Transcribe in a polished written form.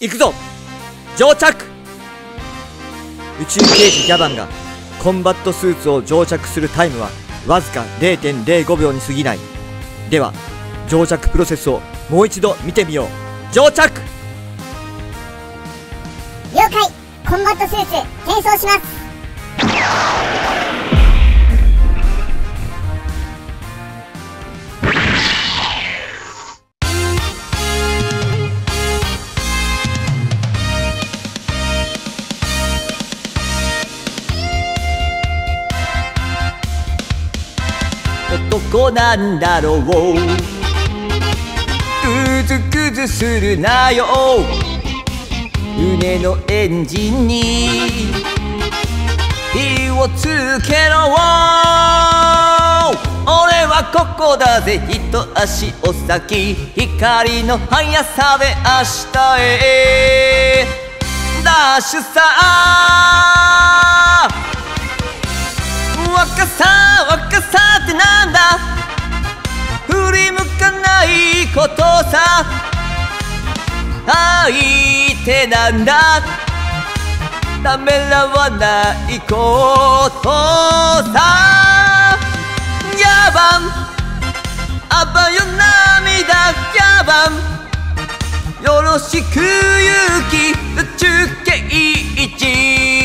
行くぞ。乗着。宇宙刑事ギャバンがコンバットスーツを乗着するタイムはわずか 0.05 秒に過ぎない。では乗着プロセスをもう一度見てみよう。乗着。 了解。コンバットスーツ転送します。 男なんだろう、ぐずぐずするなよ。胸のエンジンに火をつけろ。俺はここだぜ、一足お先。光の速さで明日へダッシュさ。若さ若さってなんだ、振り向かないことさ。相手なんだ、ためらわないことさ。ギャバンあばよ涙、ギャバンよろしく勇気宇宙刑事。